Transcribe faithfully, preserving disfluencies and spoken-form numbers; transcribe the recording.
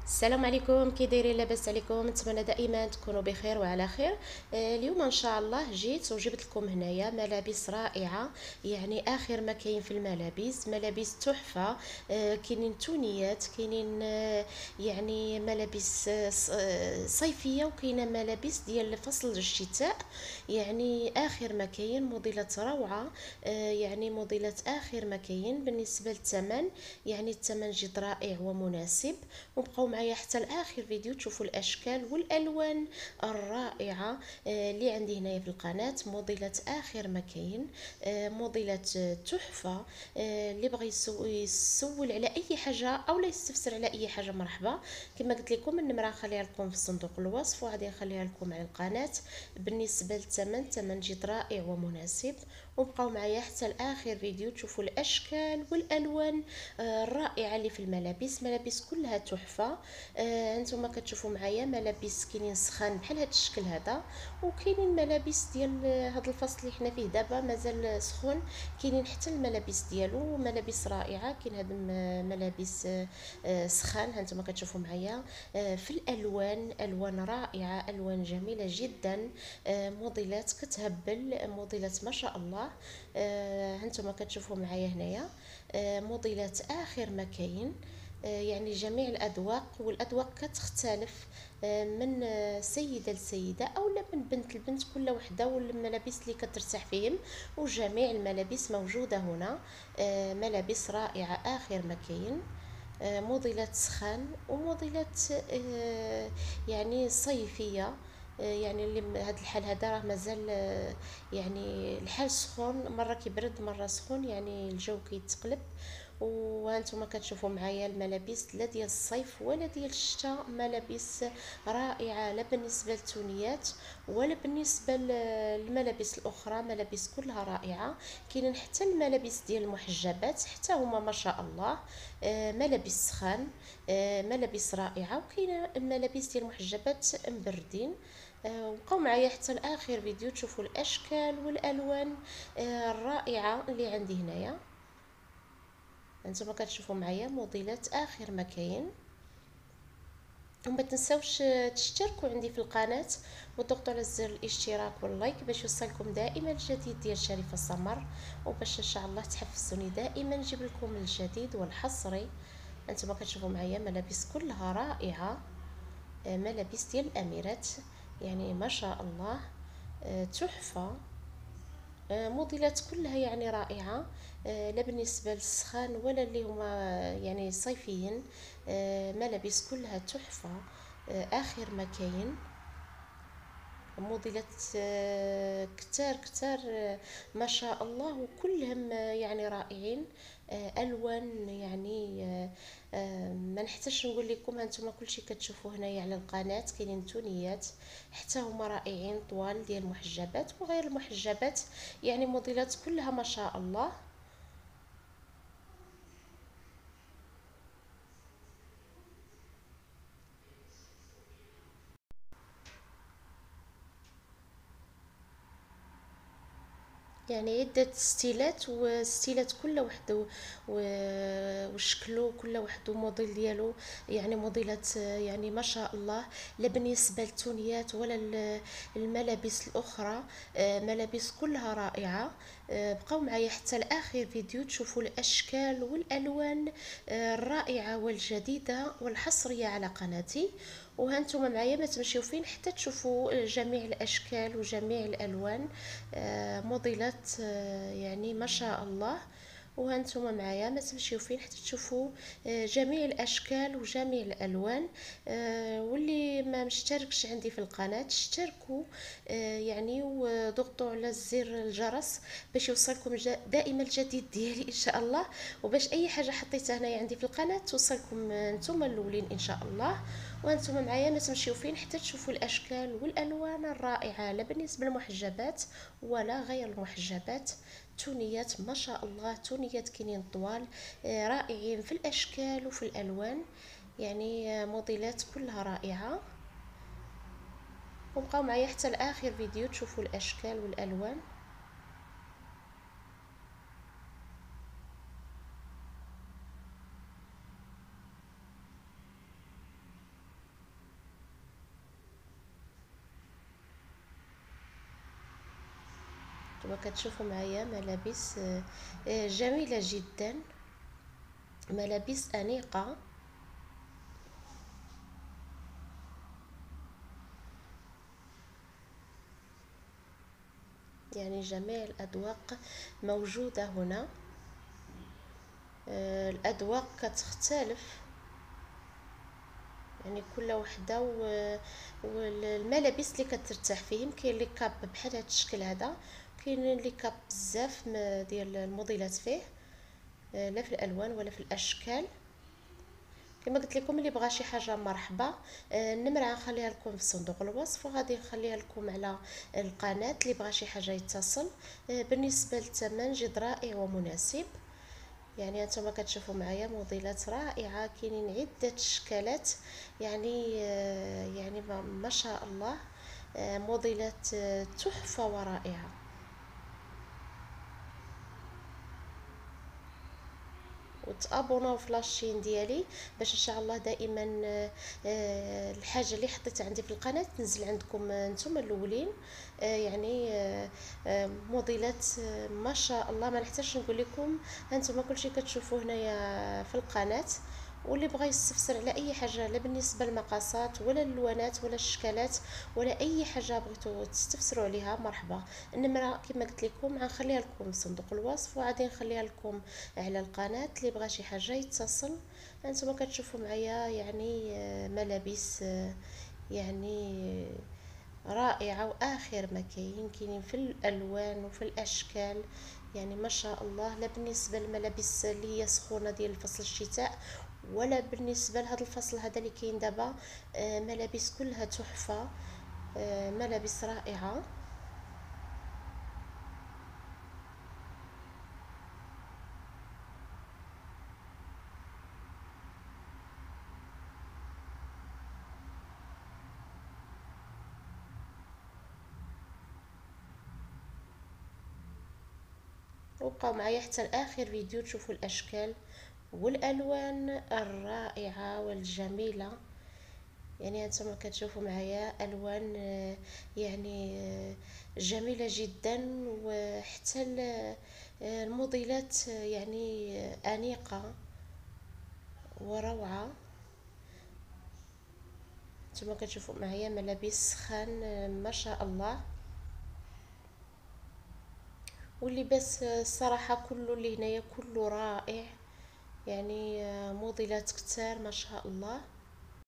السلام عليكم، كي دايرين؟ لاباس عليكم؟ نتمنى دائما تكونوا بخير وعلى خير. آه، اليوم ان شاء الله جيت وجبت لكم هنايا ملابس رائعه، يعني اخر ما كاين في الملابس، ملابس تحفه. آه، كاينين تونيات، كاينين آه، يعني ملابس آه، ص- آه، صيفيه، وكاينه ملابس ديال فصل الشتاء. يعني اخر ما كاين موديلات روعه. آه، يعني موديلات اخر ما كاين بالنسبه للثمن، يعني الثمن جد رائع ومناسب. وبقاو معايا حتى لاخر فيديو تشوفوا الاشكال والالوان الرائعه آه، اللي عندي هنايا في القناه. موديلات اخر ما كاين، آه، موديلات آه، تحفه. آه، اللي بغى يسو- يسول على اي حاجه او لا يستفسر على اي حاجه مرحبا. كما قلت لكم النمره نخليها لكم في صندوق الوصف، وغادي نخليها لكم على القناه. بالنسبه للثمن، الثمن جد رائع ومناسب. وبقاو معايا حتى لاخر فيديو تشوفوا الاشكال والالوان آه، الرائعه اللي في الملابس. ملابس كلها تحفه. آه، انتم كتشوفوا معايا ملابس كاينين سخان بحال هذا الشكل هذا، وكاينين ملابس ديال هذا الفصل اللي حنا فيه دابا مازال سخون. كاينين حتى الملابس ديالو ملابس رائعه. كاين هاد الم- ملابس آه، آه، سخان، ها انتم كتشوفوا معايا. آه، في الالوان، الوان رائعه، الوان جميله جدا. آه، موديلات كتهبل، موديلات ما شاء الله. آه، ها انتم كتشوفوا معايا هنايا. آه، موديلات اخر ما كاين. آه، يعني جميع الأذواق، والأذواق كتختلف آه، من آه، سيدة لسيدة أو لا من بنت لبنت، كل وحدة والملابس اللي كترتاح فيهم. وجميع الملابس موجودة هنا. آه، ملابس رائعة آخر ما كاين. آه، موديلات سخان وموديلات آه، يعني صيفية. آه، يعني اللي م- هاد الحال هذا راه مازال آه، يعني الحال سخون، مرة كيبرد مرة سخون، يعني الجو كيتقلب. وهانتوما كتشوفوا معايا الملابس لا ديال الصيف ولا ديال الشتاء، ملابس رائعه لا بالنسبه للتونيات ولا بالنسبه للملابس الاخرى، ملابس كلها رائعه. كاينين حتى الملابس ديال المحجبات، حتى هما ما شاء الله. آه، ملابس سخان، آه، ملابس رائعه. وكاينه الملابس ديال المحجبات مبردين. آه، وبقاو معايا حتى لاخر فيديو تشوفوا الاشكال والالوان آه، الرائعه اللي عندي هنايا. انتما كتشوفوا معايا موديلات اخر ما كاين. وما تنساوش تشتركوا عندي في القناه وتضغطوا على زر الاشتراك واللايك باش يوصلكم دائما الجديد ديال شريفه السمر، وباش ان شاء الله تحفزوني دائما نجيب لكم الجديد والحصري. انتما كتشوفوا معايا ملابس كلها رائعه. آه، ملابس ديال الاميرات، يعني ما شاء الله. آه، تحفه. آه، موديلات كلها يعني رائعة. آه، لا بالنسبة للسخان ولا اللي هما يعني صيفيين. آه، ملابس كلها تحفة. آه، آخر ما كاين موديلات آه، كتار كتار، آه، ما شاء الله، وكلهم آه، يعني رائعين. آه، الوان يعني آه، آه، ما نحتاجش نقول لكم، هانتوما كلشي كتشوفوا هنايا على القناه. كاينين تونيات حتى هما رائعين، طوال ديال المحجبات وغير المحجبات، يعني موديلات كلها ما شاء الله. يعني عدة ستيلات، وستيلات كل وحده وشكله كل وحده موديل ديالو. يعني موديلات آه، يعني ما شاء الله. لا بالنسبة للتونيات ولا ال- الملابس الأخرى، آه، ملابس كلها رائعة. آه، بقاو معايا حتى لآخر فيديو تشوفوا الأشكال والألوان آه، الرائعة والجديدة والحصرية على قناتي. وهانتم معايا ما تمشيو فين حتى تشوفوا جميع الاشكال وجميع الالوان. آه، موديلات آه، يعني ما شاء الله. وهانتم معايا ما تمشيو فين حتى تشوفوا آه، جميع الاشكال وجميع الالوان. آه، واللي ما مشتركش عندي في القناه اشتركوا، آه، يعني وضغطوا على زر الجرس باش يوصلكم جا- دائما الجديد ديالي ان شاء الله. وباش اي حاجه حطيتها هنايا عندي في القناه توصلكم آه، نتوما الاولين ان شاء الله. وانتم معايا ما تمشيو فين حتى تشوفوا الاشكال والالوان الرائعه، لا بالنسبه للمحجبات ولا غير المحجبات. تونيات ما شاء الله، تونيات كاينين طوال آه، رائعين في الاشكال وفي الالوان. يعني آه، موديلات كلها رائعه. وبقاو معايا حتى لاخر فيديو تشوفوا الاشكال والالوان. كما كتشوفوا معايا ملابس جميلة جدا، ملابس أنيقة. يعني جميع الأذواق موجودة هنا. الأذواق كتختلف، يعني كل وحده والملابس اللي كترتاح فيهم. كاين لي كاب بحال هذا الشكل هذا، كاين لي كاب بزاف ديال الموديلات فيه، لا في الالوان ولا في الاشكال. كما قلت لكم اللي بغى شي حاجه مرحبا، النمره غنخليها لكم في صندوق الوصف، وغادي نخليها لكم على القناه اللي بغى شي حاجه يتصل. بالنسبه للثمن جد رائع ومناسب. يعني انتم كتشوفوا معايا موديلات رائعه، كاينين عده اشكالات، يعني يعني ما شاء الله موديلات تحفه ورائعه. وتابوناو في لاشين ديالي باش ان شاء الله دائما الحاجه اللي حطيت عندي في القناه تنزل عندكم نتوما الاولين. يعني موديلات ما شاء الله ما نحتاجش نقول لكم، هانتوما كلشي كتشوفوه هنايا في القناه. واللي بغى يستفسر على اي حاجه، لا بالنسبه للمقاسات ولا الالوانات ولا الشكالات ولا اي حاجه بغيتو تستفسروا عليها، مرحبا. النمره كما قلت لكم غنخليها لكم في صندوق الوصف، وغادي نخليها لكم على القناه اللي بغى شي حاجه يتصل. انتم كتشوفوا معايا يعني ملابس يعني رائعه واخر ما كاين، كاينين في الالوان وفي الاشكال. يعني ما شاء الله، لا بالنسبه للملابس اللي هي سخونه ديال فصل الشتاء، ولا بالنسبه لهذا الفصل هذا اللي كاين دابا. ملابس كلها تحفه، ملابس رائعه. وبقاو معايا حتى لاخر فيديو تشوفوا الاشكال والالوان الرائعه والجميله. يعني هانتوما كتشوفوا معايا الوان يعني جميله جدا، وحتى الموديلات يعني انيقه وروعه. نتوما كتشوفوا معايا ملابس سخان ما شاء الله. واللباس الصراحه كله اللي هنايا كله رائع، يعني موديلات كتار ما شاء الله.